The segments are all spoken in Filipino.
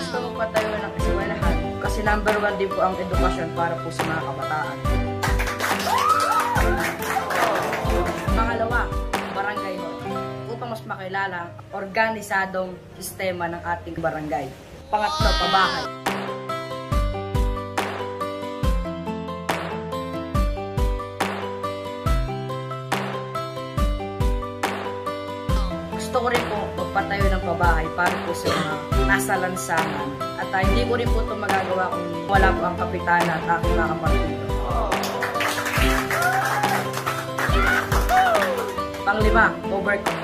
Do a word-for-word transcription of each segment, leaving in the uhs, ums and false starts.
gusto magpatayo ng eskwelahan kasi number one din po ang edukasyon para po sa mga kabataan. Pangalawa, barangay hall. Upang mas makilala ang organisadong sistema ng ating barangay. Pangatlo, pabahay. Gusto ko rin po magpatayo ng pabahay para po sa mga nasa lansangan. At uh, hindi ko rin po ito magagawa kung wala po ang kapitana at aking mga kapatid. Panglima, overcome.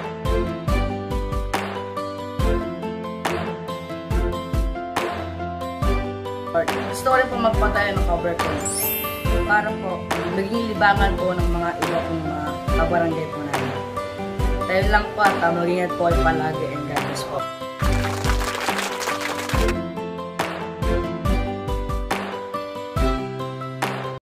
Gusto ko rin po magpatayo ng overcome para po maging libangan po ng mga iba pong mga kabarangay po namin. Tayo lang po at mag-ingat po ay palagi.